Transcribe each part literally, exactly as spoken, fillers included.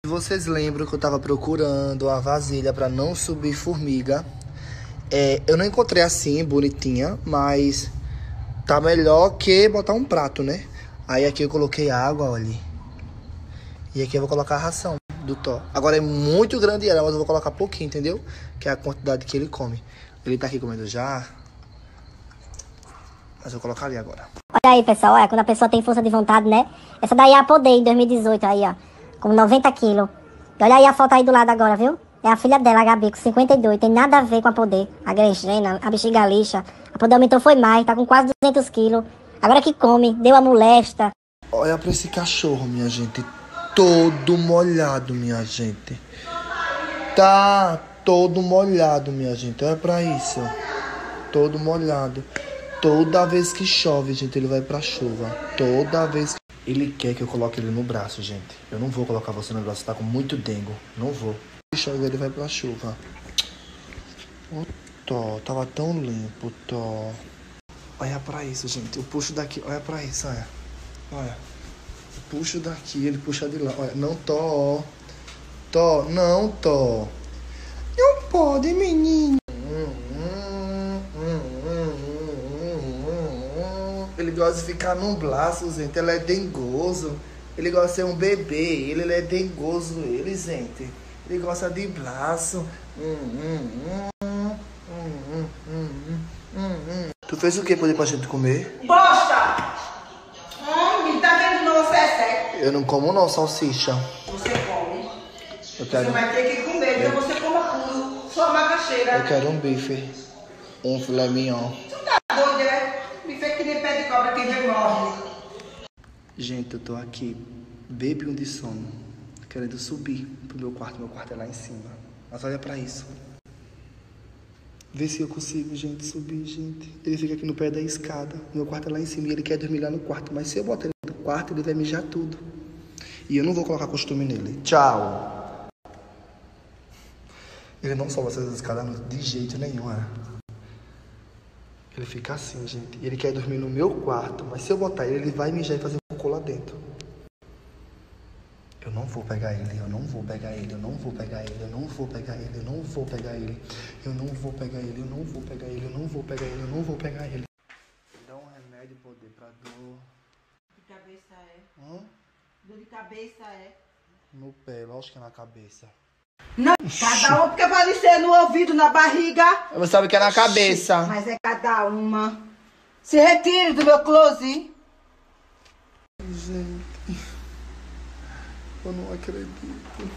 Vocês lembram que eu tava procurando uma vasilha pra não subir formiga? É, eu não encontrei assim, bonitinha, mas tá melhor que botar um prato, né? Aí aqui eu coloquei água, olha. E aqui eu vou colocar a ração do Thor. Agora é muito grande ela, mas eu vou colocar pouquinho, entendeu? Que é a quantidade que ele come. Ele tá aqui comendo já. Mas eu vou colocar ali agora. Olha aí, pessoal, olha, quando a pessoa tem força de vontade, né? Essa daí é a Poder, em dois mil e dezoito, aí, ó. Com noventa quilos. E olha aí a foto aí do lado agora, viu? É a filha dela, a Gabi, com cinquenta e dois. Tem nada a ver com a Poder. A Grengena, a bexiga lixa. A Poder aumentou foi mais, tá com quase duzentos quilos. Agora que come, deu a molesta. Olha pra esse cachorro, minha gente. Todo molhado, minha gente. Tá todo molhado, minha gente. Olha pra isso. Todo molhado. Toda vez que chove, gente, ele vai pra chuva. Toda vez que... Ele quer que eu coloque ele no braço, gente. Eu não vou colocar você no braço, tá com muito dengo. Não vou. Se chove, ele vai pra chuva. O Thor, tava tão limpo, Thor. Olha pra isso, gente. Eu puxo daqui. Olha pra isso, olha. Olha. Eu puxo daqui, ele puxa de lá. Olha, não, Thor. Thor, não, Thor. Não pode, menino. Ele gosta de ficar num braço, gente. Ele é dengoso. Ele gosta de ser um bebê. Ele, ele é dengoso, ele, gente. Ele gosta de braço. Hum, hum, hum, hum, hum, hum, hum. Tu fez o que poder pra gente comer? Poxa! Homem, tá vendo não, você é sério? Eu não como não, salsicha. Você come. Eu quero... Você vai ter que comer, então você coma puro. Sua macaxeira. Eu quero um bife. Um filé mignon. Tu tá doido, né? Me fez que nem pé de cobra que vem morre. Gente, eu tô aqui, bebinho de sono, querendo subir pro meu quarto. Meu quarto é lá em cima. Mas olha pra isso. Vê se eu consigo, gente, subir, gente. Ele fica aqui no pé da escada. Meu quarto é lá em cima e ele quer dormir lá no quarto. Mas se eu botar ele no quarto, ele vai mijar tudo. E eu não vou colocar costume nele. Tchau. Ele não sobe essas escadas de jeito nenhum, é. Ele fica assim, gente. Ele quer dormir no meu quarto. Mas se eu botar ele, ele vai mijar e fazer um cocô lá dentro. Eu não vou pegar ele, eu não vou pegar ele, eu não vou pegar ele, eu não vou pegar ele, eu não vou pegar ele, eu não vou pegar ele, eu não vou pegar ele, eu não vou pegar ele, eu não vou pegar ele. Dá um remédio poder pra dor. De cabeça é. Hã? Dor de cabeça é. No pé, lógico que é na cabeça. Não, cada um porque vai ser no ouvido, na barriga. Você sabe que é na cabeça. Mas é cada uma. Se retire do meu close. Gente, eu não acredito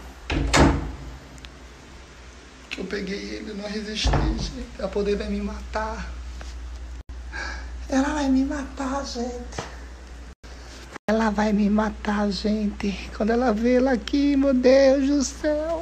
que eu peguei ele e não resisti, gente. A Poder vai me matar. Ela vai me matar, gente. Ela vai me matar, gente. Quando ela vê ela aqui, meu Deus do céu.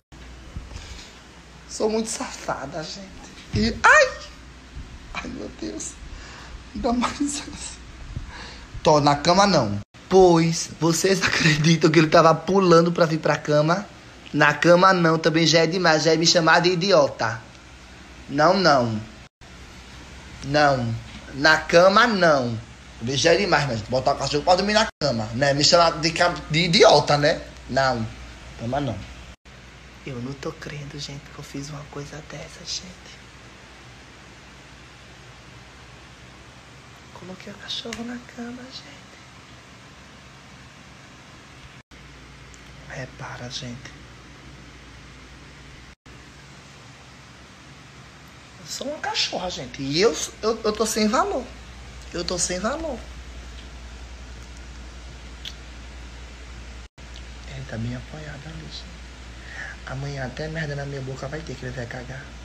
Sou muito safada, gente. E... Ai! Ai, meu Deus. Ainda mais assim. Tô na cama, não. Pois, vocês acreditam que ele tava pulando pra vir pra cama? Na cama, não. Também já é demais. Já é me chamar de idiota. Não, não. Não. Na cama, não. Também já é demais, mas botar o cachorro pra dormir na cama, né? Me chamar de, de idiota, né? Não. Cama, não. Eu não tô crendo, gente, que eu fiz uma coisa dessa, gente. Coloquei o cachorro na cama, gente. Repara, gente. Eu sou uma cachorra, gente. E eu, eu, eu tô sem valor. Eu tô sem valor. Ele tá bem apoiado ali, gente. Amanhã até merda na minha boca vai ter que ele vai cagar.